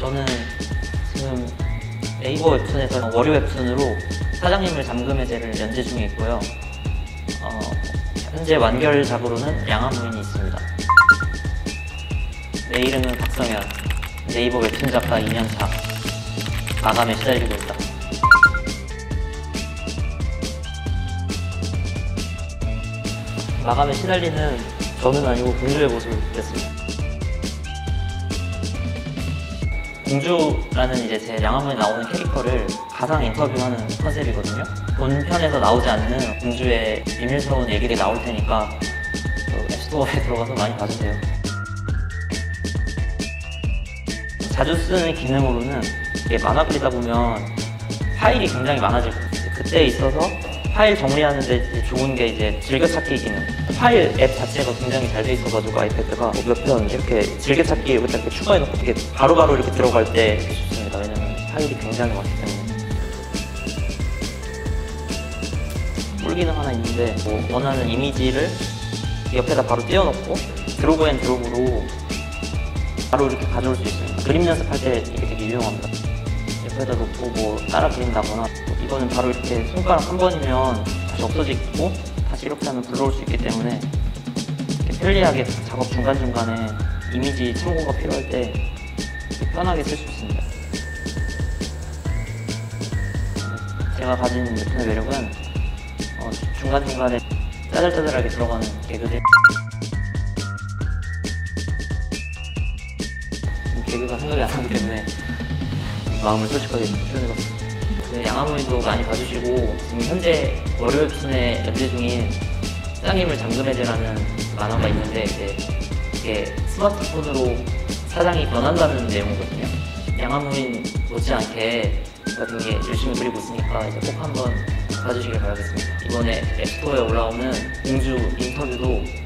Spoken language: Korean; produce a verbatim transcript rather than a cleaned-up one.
저는 지금 네이버 웹툰에서 월요 웹툰으로 사장님을 잠금 해제를 연재 중에 있고요. 어, 현재 완결작으로는 양화무인이 있습니다. 내 이름은 박성현, 네이버 웹툰 작가 이 년 차, 마감에 시달리고 있다. 마감에 시달리는 저는 아니고 공주의 모습을 그렸습니다. 공주라는 이제 제 양화문에 나오는 캐릭터를 가상 인터뷰하는 컨셉이거든요. 본편에서 나오지 않는 공주의 비밀스러운 얘기가 나올 테니까 앱스토어에 들어가서 많이 봐주세요. 자주 쓰는 기능으로는 이게 만화 그리다 보면 파일이 굉장히 많아질 거예요. 그때 있어서 파일 정리하는데 좋은 게 이제 즐겨찾기 기능. 파일 앱 자체가 굉장히 잘 돼 있어가지고 아이패드가 몇 편 이렇게 즐겨찾기 여기다 이렇게 추가해놓고 이게 바로바로 이렇게 들어갈 때 좋습니다. 왜냐면 파일이 굉장히 많기 때문에. 꿀 기능 하나 있는데 뭐 원하는 이미지를 옆에다 바로 띄워놓고 드로그 앤 드롭으로 바로 이렇게 가져올 수 있습니다. 그림 연습할 때 이게 되게 유용합니다. 옆에다 놓고 뭐 따라 그린다거나, 이거는 바로 이렇게 손가락 한 번이면 다시 없어지고 다시 이렇게 하면 불러올 수 있기 때문에 이렇게 편리하게 작업 중간중간에 이미지 참고가 필요할 때 편하게 쓸 수 있습니다. 제가 가진 웹툰의 매력은 어, 중간중간에 짜잘짜잘하게 들어가는 개그들. 개그가 생각이 안 나기 때문에 마음을 솔직하게 표현해봤습니다. 네, 양화무인도 많이 봐주시고, 지금 현재 월요 웹툰에 연재 중인 사장님을 잠금 해제라는 만화가 있는데 이제 이게 스마트폰으로 사장이 변한다는 내용이거든요. 양화무인 못지않게 제가 되게 열심히 그리고 있으니까 이제 꼭 한번 봐주시길 바라겠습니다. 이번에 앱스토어에 올라오는 공주 인터뷰도